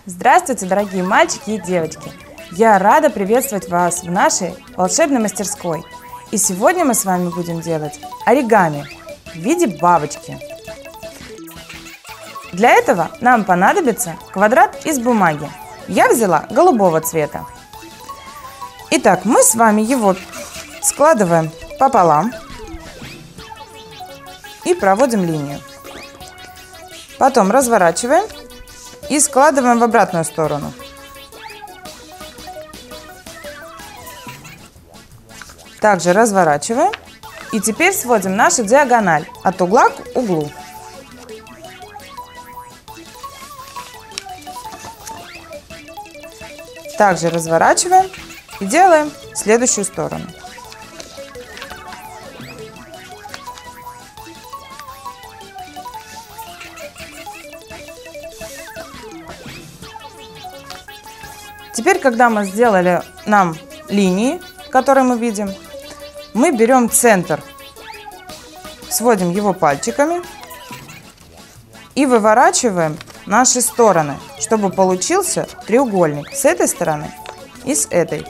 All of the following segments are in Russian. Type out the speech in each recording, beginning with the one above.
Здравствуйте, дорогие мальчики и девочки! Я рада приветствовать вас в нашей волшебной мастерской. И сегодня мы с вами будем делать оригами в виде бабочки. Для этого нам понадобится квадрат из бумаги. Я взяла голубого цвета. Итак, мы с вами его складываем пополам и проводим линию. Потом разворачиваем и складываем в обратную сторону. Также разворачиваем. И теперь сводим нашу диагональ от угла к углу. Также разворачиваем и делаем следующую сторону. Теперь, когда мы сделали нам линии, которые мы видим, мы берем центр, сводим его пальчиками и выворачиваем наши стороны, чтобы получился треугольник с этой стороны и с этой.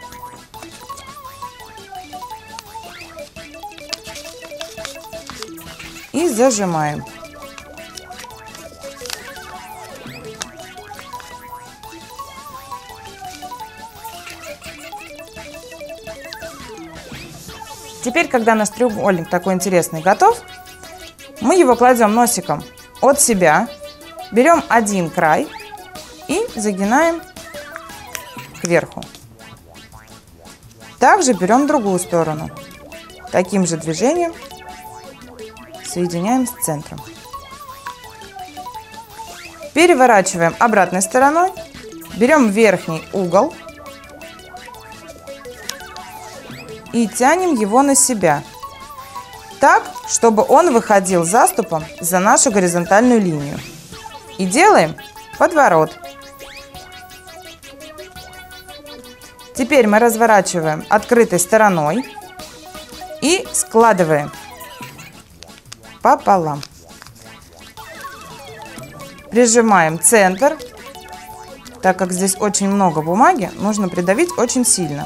И зажимаем. Теперь, когда наш треугольник такой интересный готов, мы его кладем носиком от себя, берем один край и загинаем кверху. Также берем другую сторону. Таким же движением соединяем с центром. Переворачиваем обратной стороной, берем верхний угол и тянем его на себя, так, чтобы он выходил заступом за нашу горизонтальную линию. И делаем подворот. Теперь мы разворачиваем открытой стороной и складываем пополам. Прижимаем центр. Так как здесь очень много бумаги, нужно придавить очень сильно.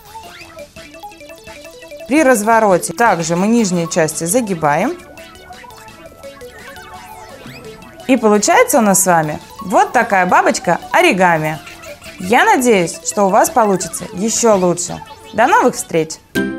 При развороте также мы нижние части загибаем. И получается у нас с вами вот такая бабочка оригами. Я надеюсь, что у вас получится еще лучше. До новых встреч!